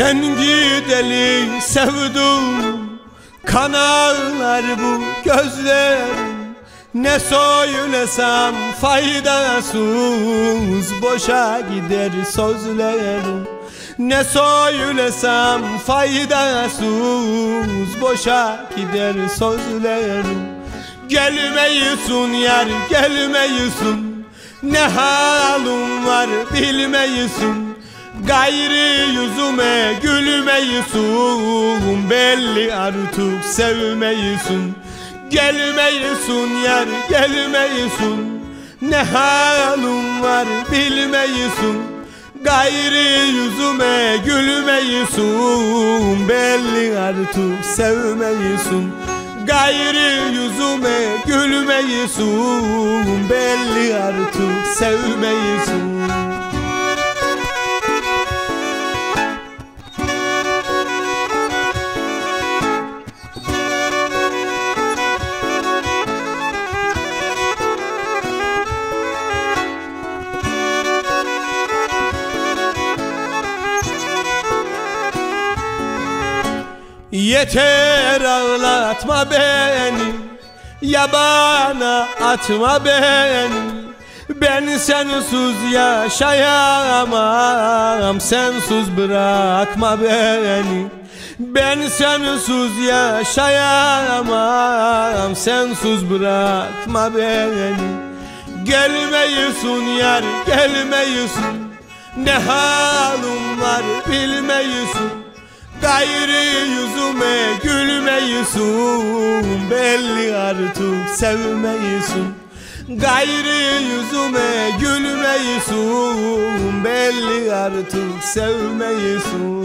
Sen gideli sevdum, kan ağlar bu gözlerim. Ne söylesem faydasız, boşa gider sözlerim. Ne söylesem faydasız, boşa gider sözlerim. Gelmeyisin yar, gelmeyisin, ne halin var bilmeyisin. Gayrı yüzüme gülmeyisin, belli artık sevmeyisin. Gelmeyisin yar, gelmeyisin, ne halin var bilmeyisin. Gayrı yüzüme gülmeyisin, belli artık sevmeyisin. Gayrı yüzüme gülmeyisin, belli artık sevmeyisin. Yeter ağlatma beni, yabana atma beni. Ben sensiz yaşayamam, sensiz bırakma beni. Ben sensiz yaşayamam, sensiz bırakma beni. Gelmeyisin yar, gelmeyisin, ne halin var bilmeyisin. Gayrı yüzüme gülmeyisin, belli artık sevmeyisin. Gayrı yüzüme gülmeyisin, belli artık sevmeyisin.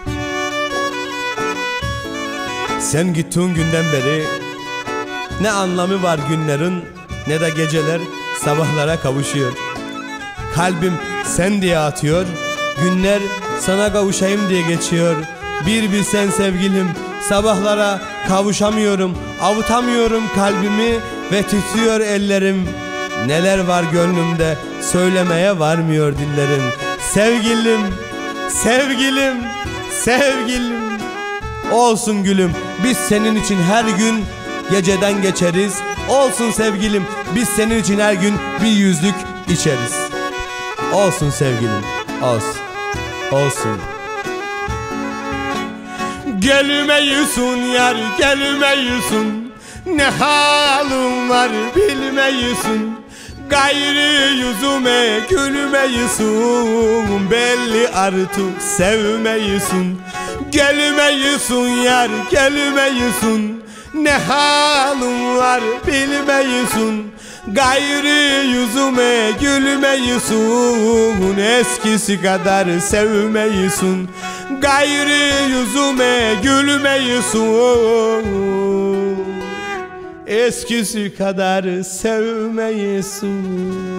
Sen gittiğin günden beri ne anlamı var günlerin, ne de geceler sabahlara kavuşuyor. Kalbim sen diye atıyor, günler sana kavuşayım diye geçiyor. Bir bilsen sevgilim, sabahlara kavuşamıyorum, avutamıyorum kalbimi ve titriyor ellerim. Neler var gönlümde, söylemeye varmıyor dillerim. Sevgilim, sevgilim, sevgilim. Olsun gülüm, biz senin için her gün geceden geçeriz. Olsun sevgilim, biz senin için her gün bir yüzlük içeriz. Olsun sevgilim, olsun, olsun. Gelmeyisin yar, gelmeyisin, ne halin var bilmeyisin. Gayrı yüzüme gülmeyisin, belli artık sevmeyisin. Gelmeyisin yar, gelmeyisin, ne halin var bilmeyisin. Gayrı yüzüme gülmeyisin, eskisi kadar sevmeyisin. Gayrı yüzüme gülmeyisin, eskisi kadar sevmeyisin.